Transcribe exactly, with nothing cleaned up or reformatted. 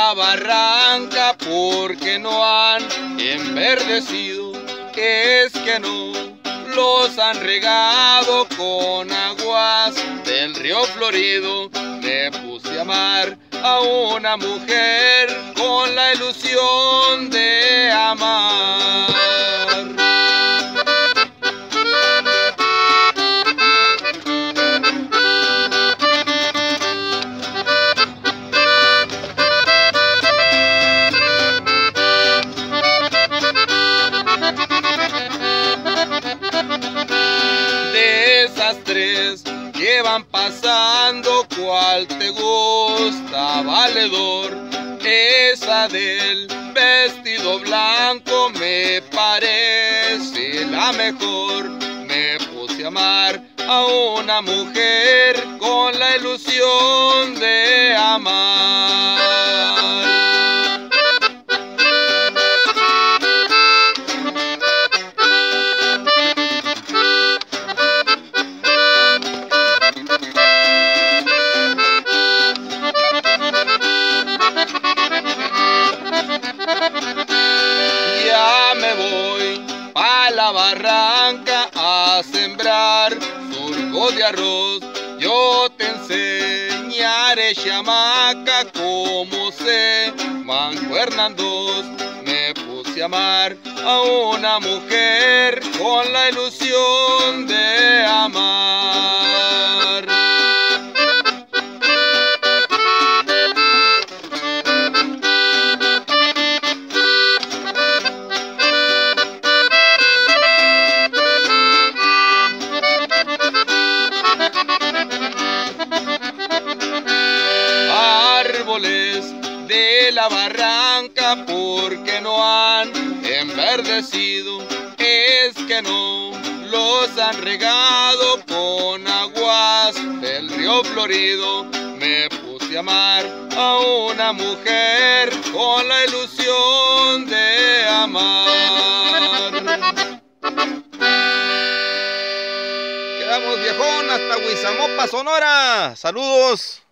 la barranca porque no han enverdecido, es que no los han regado con aguas del río Florido. Me puse a amar a una mujer con la ilusión de amar. Esas tres que van pasando, ¿cuál te gusta, valedor? Esa del vestido blanco me parece la mejor. Me puse a amar a una mujer con la ilusión de amar. A la barranca a sembrar surco de arroz. Yo te enseñaré, chamaca, cómo se mancuernan dos. Me puse a amar a una mujer con la ilusión de amar. De la barranca porque no han enverdecido, es que no los han regado con aguas del río Florido. Me puse a amar a una mujer con la ilusión de amar. Quedamos, viejón, hasta Huizamopa, Sonora. Saludos.